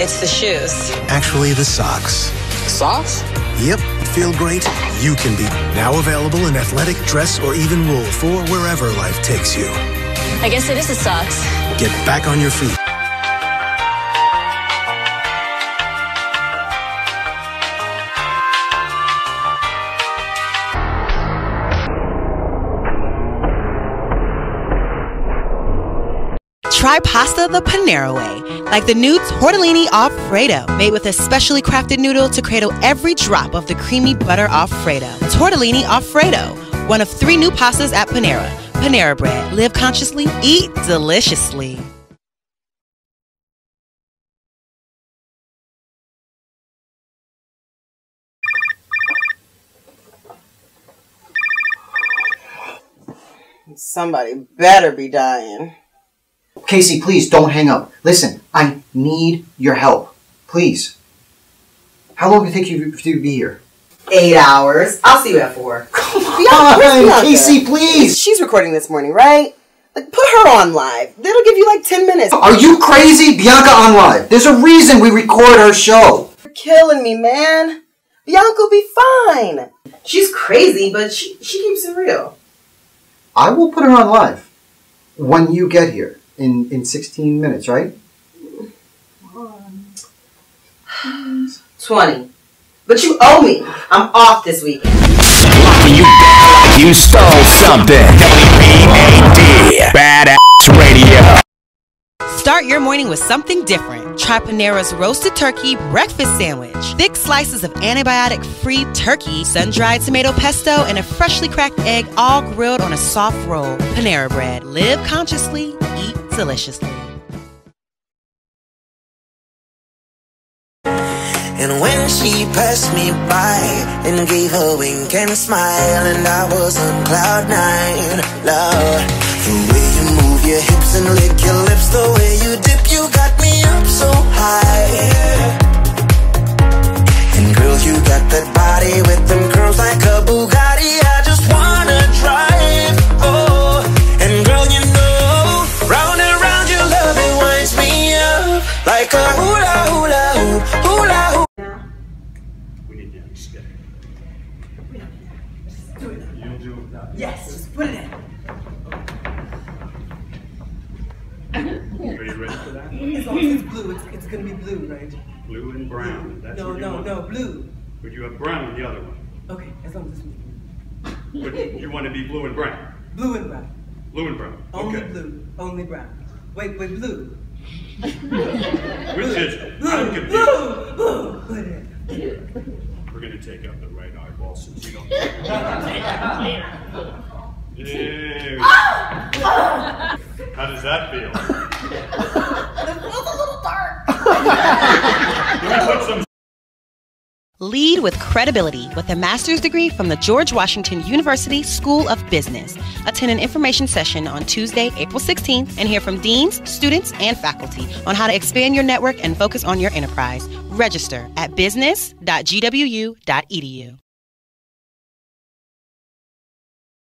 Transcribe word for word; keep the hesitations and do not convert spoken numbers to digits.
It's the shoes. Actually, the socks. Socks? Yep, feel great, you can be. Now available in athletic, dress, or even wool for wherever life takes you. I guess it is the socks. Get back on your feet. Try pasta the Panera way, like the new tortellini Alfredo, made with a specially crafted noodle to cradle every drop of the creamy butter Alfredo. Tortellini Alfredo, one of three new pastas at Panera. Panera Bread, live consciously, eat deliciously. Somebody better be dying. Casey, please don't hang up. Listen, I need your help. Please. How long do you think you to be here? Eight hours. I'll see you at four. Come Bianca, on, Bianca? Casey, please. She's recording this morning, right? Like, put her on live. That'll give you like ten minutes. Are you crazy? Bianca on live. There's a reason we record our show. You're killing me, man. Bianca will be fine. She's crazy, but she, she keeps it real. I will put her on live when you get here. In, in sixteen minutes, right? twenty. But you owe me. I'm off this weekend. You, you stole something. W B A D. Badass Radio. Start your morning with something different. Try Panera's roasted turkey breakfast sandwich. Thick slices of antibiotic-free turkey, sun-dried tomato pesto, and a freshly cracked egg, all grilled on a soft roll. Panera Bread. Live consciously, eat deliciously. And when she passed me by and gave a wink and smile, and I was on cloud nine, love, the way you move your hips and lick your lips, the way you dip, you got me up so high. And girl, you got that body with them curls like a Bugatti. I just wanna drive, oh. And girl, you know, round and round your love, it winds me up like a hula hula hoop, hula hoop. Yes, just put it in. Are you ready for that? As long as it's blue, it's, it's going to be blue, right? Blue and brown. That's no, what you no, want. no, blue. But you have brown on the other one. Okay, as long as it's blue. But you want to be blue and brown. Blue and brown. Blue and brown. Only Okay. blue, only brown. Wait, wait, blue. Which is it? Blue, I'm confused. blue, blue. Put it in. We're going to take out the right eyeball since you don't know. There we go. How does that feel? It feels a little dark. Can we put some Lead with credibility with a master's degree from the George Washington University School of Business. Attend an information session on Tuesday, April sixteenth, and hear from deans, students, and faculty on how to expand your network and focus on your enterprise. Register at business dot g w u dot e d u.